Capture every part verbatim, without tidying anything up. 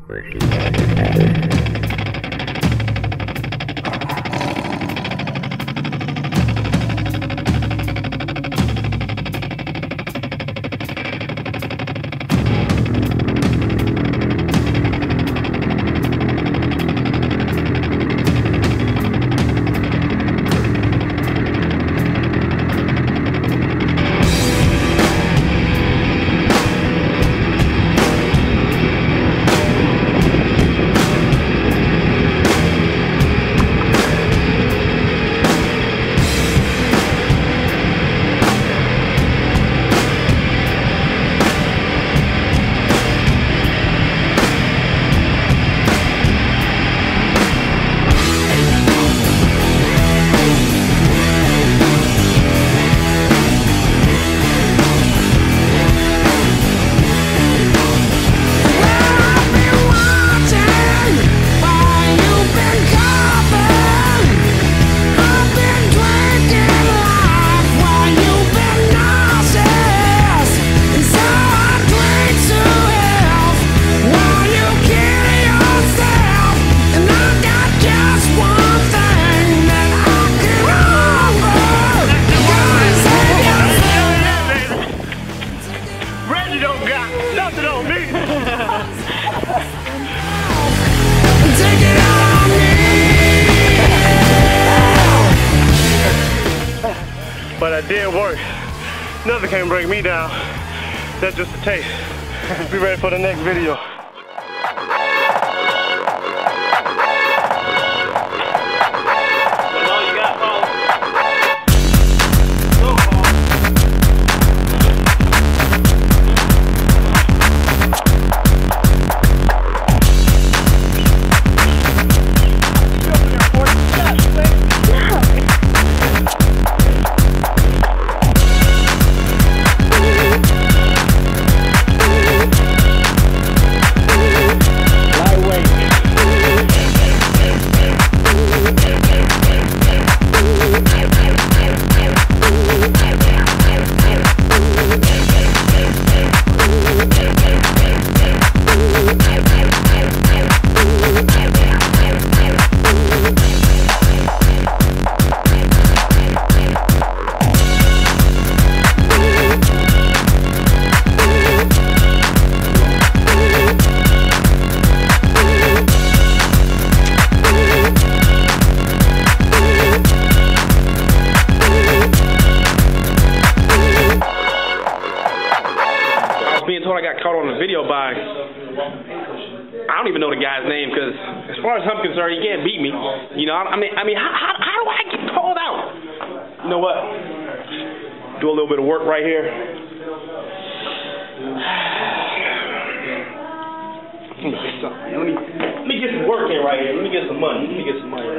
But I did work. Nothing can bring me down. That's just a taste. Be ready for the next video. I got caught on the video by, I don't even know the guy's name, because as far as I'm concerned, he can't beat me. You know, I mean, I mean, how, how, how do I get called out? You know what? Do a little bit of work right here. Let me get some, let me, let me get some work in right here. Let me get some money. Let me get some money.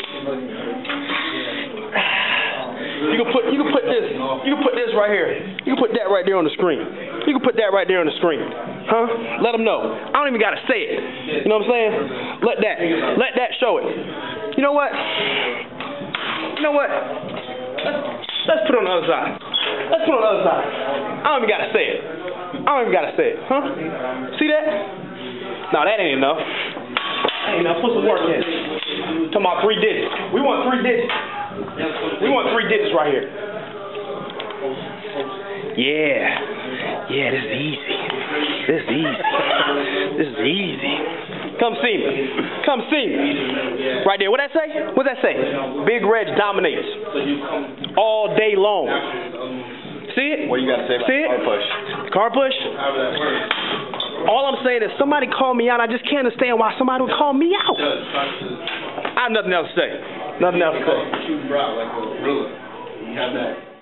You can put, you can put this, you can put this right here. You can put that right there on the screen. You can put that right there on the screen. Huh? Let them know. I don't even got to say it. You know what I'm saying? Let that, let that show it. You know what? You know what? Let's, let's put it on the other side. Let's put it on the other side. I don't even got to say it. I don't even got to say it. Huh? See that? No, that ain't enough. That ain't enough. Put some work in. Talking about three digits. We want three digits. We want three digits right here. Yeah. Yeah, this is easy. This is easy. This is easy. Come see me. Come see me. Right there. What'd that say? What'd that say? Big Reg dominates. All day long. See it? What you got to say about see it? car push? Car push? All I'm saying is somebody called me out. I just can't understand why somebody would call me out. I have nothing else to say. Nothing else to say. Shooting broad like a gorilla. You have that.